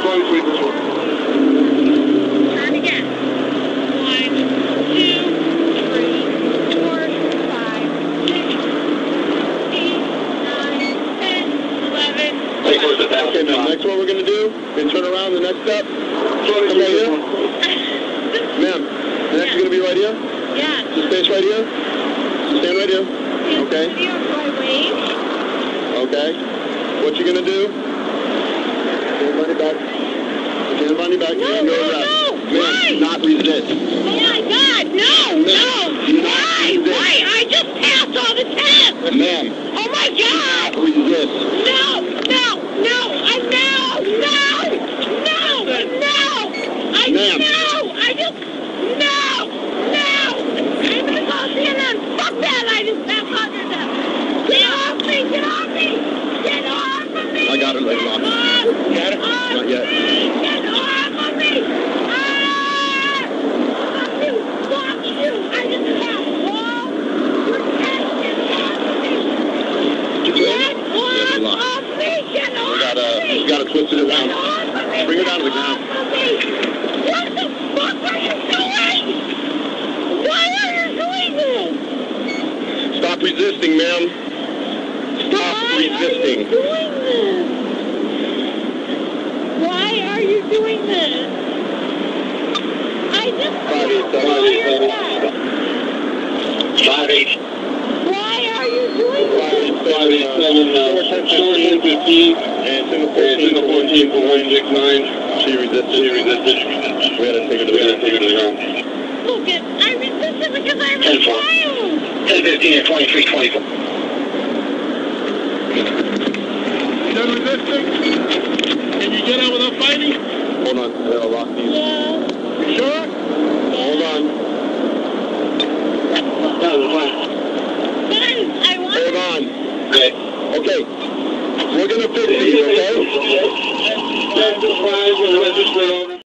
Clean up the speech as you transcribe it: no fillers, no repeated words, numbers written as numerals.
Turn again. 1, 2, 3, 4, 5, 6, 8, 9, 10, 11. Okay, now next one we're going to do is turn around the next step. Come right here. Ma'am, the next is going to be right here? Yeah. Just face right here? Stand right here. Okay. Do I wave? Okay. What you going to do? Stand on your back. Stand on your back. No, and go no, left. no. Ma'am, Why? not resist. Oh my God, no, no. Why? Why? I just passed all the tests. Ma'am. Oh my God. Not resist. No, no, no. I know, no, no, no. I Ma'am. know. I just, no, no. I'm going to go CNN. Fuck that. I just passed all the tests. Get off me, get off me. Get off of me. I got her leg locked. Get off Not yet. me. Get off of me. Fuck you. Fuck you. I just passed all your tests. Get off of me. Get off of me. Get off of me. You got to twist it around. Get off of me. Bring her down to the ground. Get off of me. What the fuck are you doing? Why are you doing this? Stop resisting, ma'am. Stop resisting. Why are you doing this? Why are you doing this? I just saw your test. Why are you doing this? 410-15 and single 14 for 169. She resisted. We had to take her to the ground. Look, I resisted because I'm a child. 10-15 and 23-24. You done resisting? Can you get out without fighting? Hold on, I gotta lock these. Yeah. You sure? Hold on. But I want Hold on. Okay. We're gonna fix these, okay?